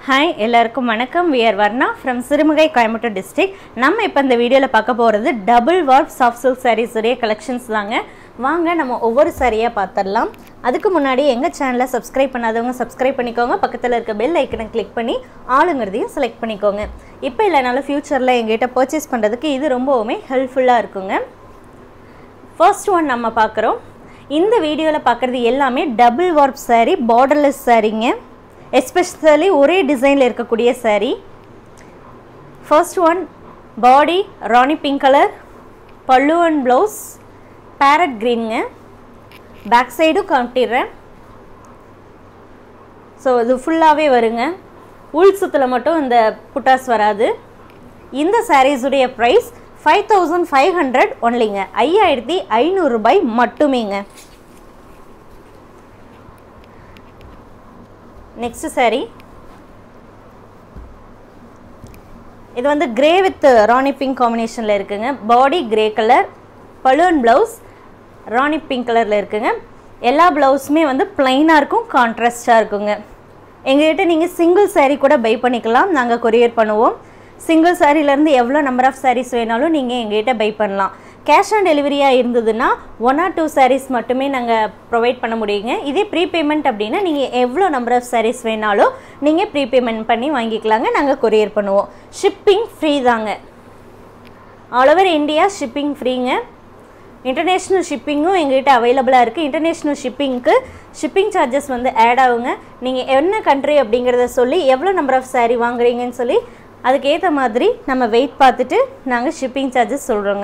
Hi, எல்லாருக்கும் வணக்கம். We are Varnaa from Sirumugai, Coimbatore district. நம்ம இப்ப இந்த வீடியோல பார்க்க போறது double warp soft silk sarees உடைய collections தாங்க. வாங்க நம்ம ஒவ்வொரு சாரியா பார்த்தறலாம். அதுக்கு முன்னாடி எங்க சேனலை subscribe பண்ணாதவங்க subscribe பண்ணிக்கோங்க. பக்கத்துல இருக்க bell icon-ஐ click பண்ணி ஆளுங்கிறதையும் select பண்ணிக்கோங்க. இப்போ இல்லனால ஃபியூச்சர்ல எங்ககிட்ட purchase பண்றதுக்கு இது ரொம்பவே ஹெல்ப்ஃபுல்லா இருக்குங்க. First one நம்ம பார்க்கறோம். இந்த வீடியோல பார்க்கிறது எல்லாமே double warp saree, borderless sareeங்க. Especially ஒரே டிசைன்ல இருக்கக்கூடிய saree. First one body Rani pink color, pallu and blouse parrot green ங்க. Back side காட்டிறேன். So இது ஃபுல்லாவே வருங்க. உள் சுத்தல மட்டும் இந்த புட்டாஸ் வராது. இந்த sarees உடைய price 5500 onlyங்க. 5500 ரூபாய் மட்டுமேங்க. Next saree. இது வந்து grey with Rani pink combination ல இருக்குங்க. Body grey color, pallu and blouse Rani pink color ல இருக்குங்க. எல்லா blouseமே வந்து plain-ஆ இருக்கும், contrast-ஆ இருக்குங்க. எங்ககிட்ட நீங்க single saree கூட buy பண்ணிக்கலாம். நாங்க courier பண்ணுவோம். Single saree ல இருந்து எவ்வளவு number of sarees வேணாலும் நீங்க எங்ககிட்ட buy பண்ணலாம். Cash on delivery-ஆ இருந்ததுன்னா 1 or 2 sarees மட்டுமே நாங்க provide பண்ண முடியுங்க. இதே prepayment அப்படினா நீங்க எவ்வளவு number of sarees வேணாலும் நீங்க prepayment பண்ணி வாங்கிக்கலாங்க. நாங்க courier பண்ணுவோம். Shipping free தாங்க. All over India shipping freeங்க. International shipping-உம் எங்ககிட்ட available-ஆ இருக்கு. International shipping-க்கு shipping charges வந்து add ஆகுங்க. நீங்க என்ன country அப்படிங்கறத சொல்லி எவ்வளவு number of saree வாங்குறீங்கன்னு சொல்லி அதுக்கு ஏத்த மாதிரி நம்ம weight பார்த்துட்டு நாங்க shipping charges சொல்றோங்க.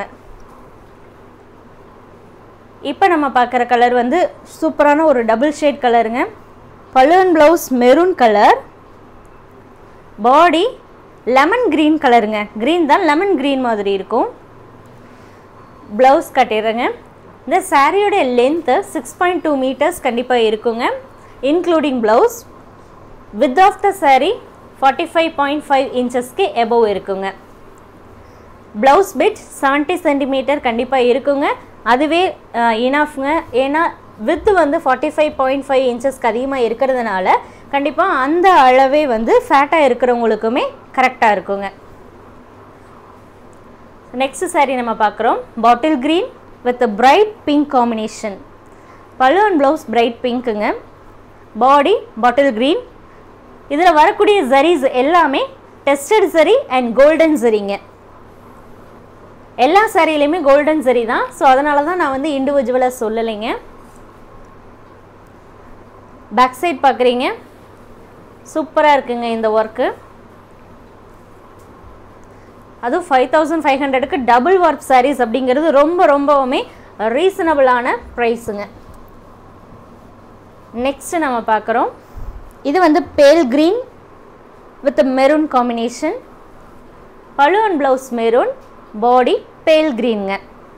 இப்போ நம்ம பார்க்குற கலர் வந்து சூப்பரான ஒரு டபுள் ஷேட் கலருங்க. pallu and blouse maroon colour, body lemon green கலருங்க. கிரீன் தான் லெமன் கிரீன் மாதிரி இருக்கும். ப்ளவுஸ் கட்டிடுறேங்க. இந்த சாரியோட லென்த் 6.2 மீட்டர்ஸ் கண்டிப்பாக இருக்குங்க. Including blouse. Width of the sari 45.5 இன்ச்சஸ்க்கு எபோவ் இருக்குங்க. ப்ளவுஸ் பிட் 70 சென்டிமீட்டர் கண்டிப்பாக இருக்குங்க. அதுவே இனஃப்ங்க. ஏன்னா வித் வந்து 45.5 இன்ச்சஸ்க்கு அதிகமாக இருக்கிறதுனால கண்டிப்பாக அந்த அளவே வந்து ஃபேட்டாக இருக்கிறவங்களுக்குமே கரெக்டாக இருக்குங்க. நெக்ஸ்ட் சாரீ நம்ம பார்க்குறோம். Bottle green with bright pink combination. Pallu and blouse bright பிங்க்குங்க. Body bottle green. இதில் வரக்கூடிய ஜரீஸ் எல்லாமே டெஸ்டட் ஜரி அண்ட் கோல்டன் ஜரிங்க. எல்லா சாரியிலையுமே கோல்டன் சரி தான். ஸோ அதனால தான் நான் வந்து இண்டிவிஜுவலாக சொல்லலைங்க. பேக் சைட் பார்க்குறீங்க. சூப்பராக இருக்குங்க இந்த ஒர்க்கு. அதுவும் 5500க்கு டபுள் வார்ப் சாரீஸ் அப்படிங்கிறது ரொம்பவுமே ரீசனபிளான ப்ரைஸுங்க. நெக்ஸ்ட் நம்ம பார்க்குறோம். இது வந்து pale green with maroon combination. Pallu and blouse maroon, body pale க்ரீனுங்க.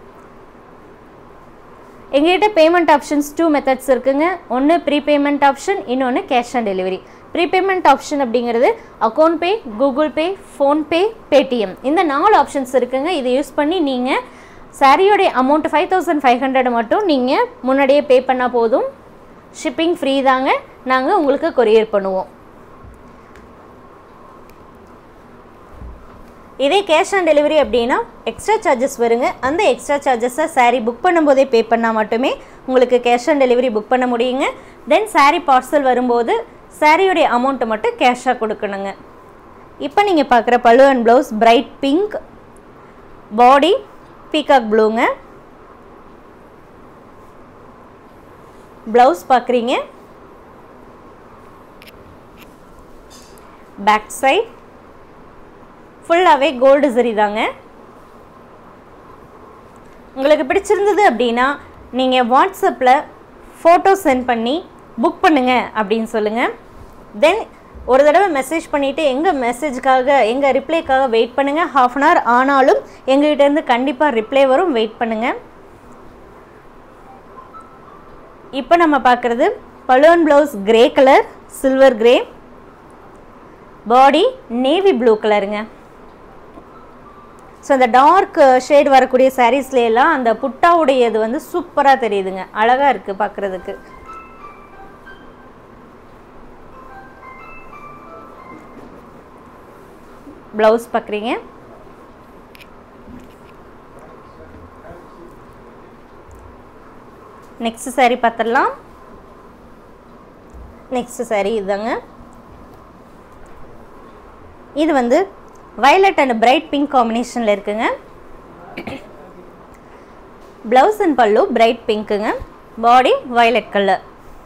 எங்ககிட்ட பேமெண்ட் ஆப்ஷன்ஸ் 2 மெத்தட்ஸ் இருக்குங்க. ஒன்று ப்ரீபேமெண்ட் ஆப்ஷன், இன்னொன்று cash on delivery. Prepayment option அப்படிங்கிறது account pay, Google pay, PhonePe, Paytm, இந்த 4 ஆப்ஷன்ஸ் இருக்குங்க. இதை யூஸ் பண்ணி நீங்கள் சாரியோடைய அமௌண்ட் 5500 மட்டும் நீங்கள் முன்னாடியே பே பண்ணால் போதும். ஷிப்பிங் ஃப்ரீ தாங்க. நாங்கள் உங்களுக்கு கொரியர் பண்ணுவோம். இதே கேஷ் ஆன் டெலிவரி அப்படின்னா எக்ஸ்ட்ரா சார்ஜஸ் வருங்க. அந்த எக்ஸ்ட்ரா சார்ஜஸை சாரீ புக் பண்ணும்போதே பே பண்ணால் மட்டுமே உங்களுக்கு கேஷ் ஆன் டெலிவரி புக் பண்ண முடியுங்க. தென் சாரீ பார்சல் வரும்போது சாரியோடைய அமௌண்ட்டை மட்டும் கேஷாக கொடுக்கணுங்க. இப்போ நீங்கள் பார்க்குற pallu and blouse bright pink, body peacock ப்ளூங்க. ப்ளவுஸ் பார்க்குறீங்க. பேக் சைட் ஃபுல்லாகவே கோல்டு சரி தாங்க. உங்களுக்கு பிடிச்சிருந்தது அப்படின்னா நீங்கள் வாட்ஸ்அப்பில் ஃபோட்டோ சென்ட் பண்ணி புக் பண்ணுங்க அப்படின்னு சொல்லுங்கள். தென் ஒரு தடவை மெசேஜ் பண்ணிவிட்டு எங்கள் மெசேஜுக்காக எங்கள் ரிப்ளைக்காக வெயிட் பண்ணுங்கள். 1/2 hour ஆனாலும் எங்கள்கிட்டேருந்து கண்டிப்பாக ரிப்ளை வரும். வெயிட் பண்ணுங்கள். இப்போ நம்ம பார்க்குறது pallu and blouse grey colour, silver grey, body navy blue கலருங்க. ஸோ அந்த டார்க் ஷேட் வரக்கூடிய சாரீஸ்லாம் அந்த புட்டாவுடையது வந்து சூப்பராக தெரியுதுங்க. அழகாக இருக்குது பார்க்குறதுக்கு. ப்ளவுஸ் பார்க்குறீங்க. நெக்ஸ்ட் saree பார்த்துடலாம். நெக்ஸ்ட் saree இதுதாங்க. இது வந்து violet and bright pink காம்பினேஷனில் இருக்குங்க. ப்ளவுஸ் அண்ட் பல்லு பிரைட் பிங்க்குங்க. Body violet colour.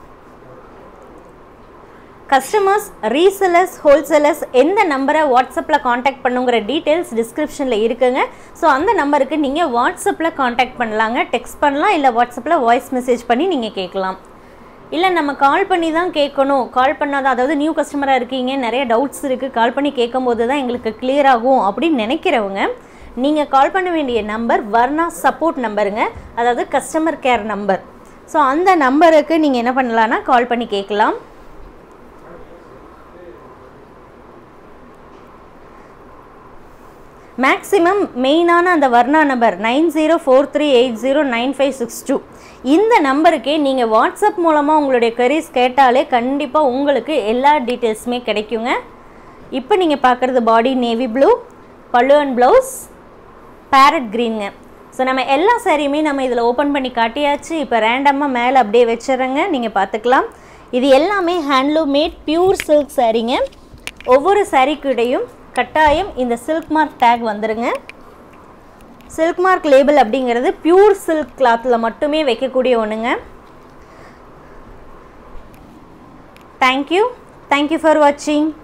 Customers, resellers, wholesalers எந்த நம்பரை வாட்ஸ்அப்பில் காண்டாக்ட் பண்ணுங்கிற டீட்டெயில்ஸ் டிஸ்கிரிப்ஷனில் இருக்குங்க. ஸோ அந்த நம்பருக்கு நீங்கள் வாட்ஸ்அப்பில் காண்டாக்ட் பண்ணலாங்க. டெக்ஸ்ட் பண்ணலாம், இல்லை வாட்ஸ்அப்பில் வாய்ஸ் மெசேஜ் பண்ணி நீங்கள் கேட்கலாம். இல்லை நம்ம கால் பண்ணி தான் கேட்கணும், கால் பண்ணாதான், அதாவது நியூ கஸ்டமராக இருக்கீங்க, நிறைய டவுட்ஸ் இருக்குது, கால் பண்ணி கேட்கும்போது தான் எங்களுக்கு கிளியர் ஆகும் அப்படின்னு நினைக்கிறவங்க நீங்கள் கால் பண்ண வேண்டிய நம்பர் வர்ணா சப்போர்ட் நம்பருங்க, அதாவது கஸ்டமர் கேர் நம்பர். ஸோ அந்த நம்பருக்கு நீங்கள் என்ன பண்ணலான்னா கால் பண்ணி கேட்கலாம். மேக்ஸிமம் மெயினான அந்த வர்ணா நம்பர் 9043809562 இந்த நம்பருக்கே நீங்கள் வாட்ஸ்அப் மூலமாக உங்களுடைய queries கேட்டாலே கண்டிப்பாக உங்களுக்கு எல்லா டீட்டெயில்ஸுமே கிடைக்குங்க. இப்போ நீங்கள் பார்க்குறது body navy blue, pallu and blouse parrot க்ரீனுங்க. ஸோ நம்ம எல்லா சாரியுமே நம்ம இதில் ஓப்பன் பண்ணி காட்டியாச்சு. இப்போ ரேண்டமாக மேலே அப்படியே வச்சுறேங்க, நீங்கள் பார்த்துக்கலாம். இது எல்லாமே ஹேண்ட்லூம் மேட் பியூர் சில்க் சாரீங்க. ஒவ்வொரு சாரீக்குடையும் கட்டாயம் இந்த சில்க் மார்க் டேக் வந்துருங்க. சில்க் மார்க் லேபிள் அப்படிங்கிறது பியூர் சில்க் கிளாத்தில் மட்டுமே வைக்கக்கூடிய ஒன்றுங்க. தேங்க்யூ ஃபார் வாட்சிங்.